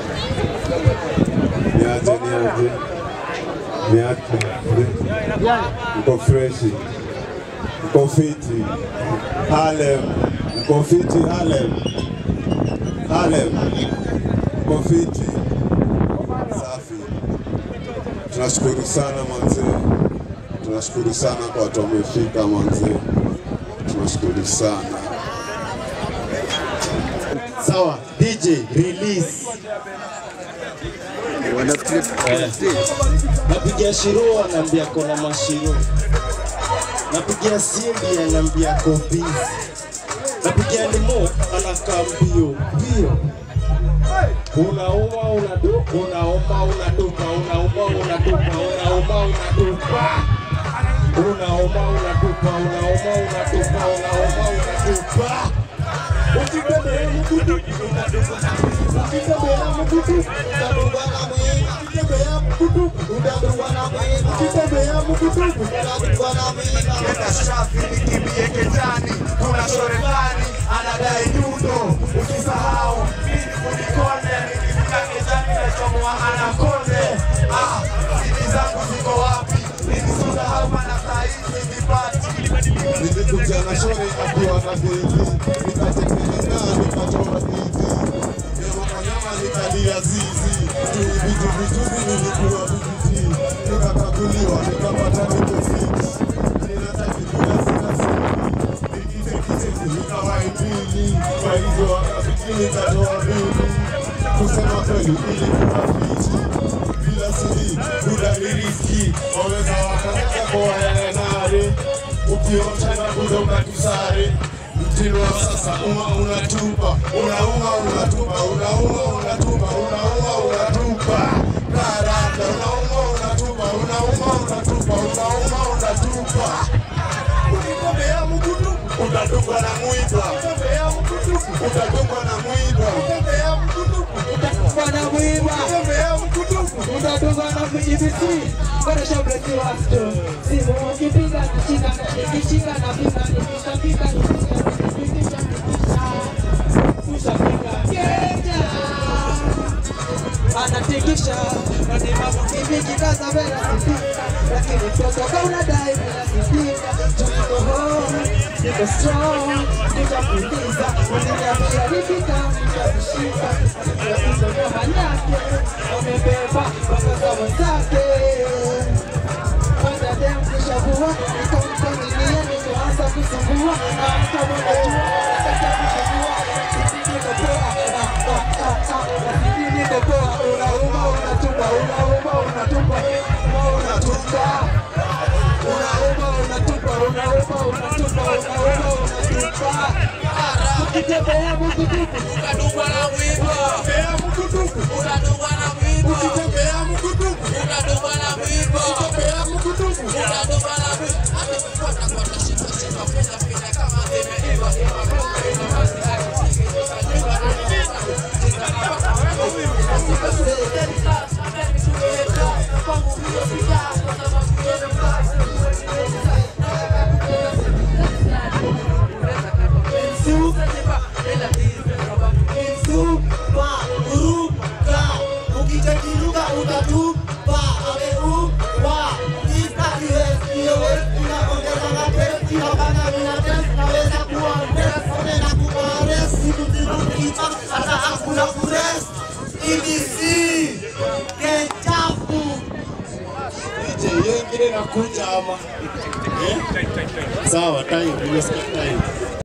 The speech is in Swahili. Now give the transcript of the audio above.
Mko freshi. Mko fiti. Harlem. Mko fiti Harlem. Harlem. Mko fiti. Safi. Tunashukuru sana manze. Tunashukuru sana kwa watu wamefika manze. Tunashukuru sana. Sawa, DJ release. Napigia Shiro anambia kona mashiro. Napigia Simbi anambia kopi. Napigia Limo anakambio bio. Unauma unatupa, unauma unatupa, unauma unatupa, unauma unatupa. Unauma unatupa, unauma unatupa, unauma unatupa. Ukitembea mkutu, ukitembea mkutu, utadungwa na mimi. Ukitembea mkutu, utadungwa na mimi. Ukitembea mkutu, utadungwa na mimi. Kenda shafi nikimbie ketani, kuna shoretani, anadai nyundo. Ukisahau, mimi kunikonde, nikifika ketani na chomoa anakonde. Sidi zangu ziko wapi? Nilisahau mana saizi nipati. Nilikuja na shore akiwa na gezi. Nikatekeleza nikachora hizi. Nyama nikalia zizi. Vitu nilikuwa vijiji. Nikakaguliwa nikapata niko fiti. Ninataki kula sina siti. Nikawa impili. Kwa hivyo wakabiki nikatoa bili. Kusema kweli ilikuwa fiti. Bila siri kuda ni riski. Waweza wakanyaga kwa wayanare. Ukiosha na kuda unatusare. Mtino wa sasa unatupa. Unauma unatupa. Unauma unatupa. Unauma unatupa. Karanda unauma unatupa. Unauma unatupa. Unauma unatupa. Ukitembea mkutu utadungwa na mwiba. Ukitembea mkutu utadungwa na mwiba. Ukitembea mkutu utadungwa na mwiba. Ukitembea mkutu utadungwa na mwiba. Kwa shabreti wasto simu ukipiga nikishika nikishika na piga nikishika anatikisha nani mambo hivi kikaza bila sifika lakini kutoka unadai bila sifika tuko home niko strong nitakuuliza unaniambia nifika nitashika ndio ndio hanyake umebeba mpaka za wenzake kwanza dem kushavua nikamfanyia nikaanza kusumbua na kama unajua nataka kusumbua niko poa unauma unatupa unauma unatupa unatupa unauma unatupa unauma unatupa unauma unatupa ukitembea mkutuku utadungwa na mwiba ukitembea mkutuku utadungwa na mwiba ukitembea mkutuku utadungwa na mwiba ukitembea mkutuku utadungwa na mwiba atakufuata kwa shika penda kama zimeiva Yengine nakuja ama sawa time, nimesikia time.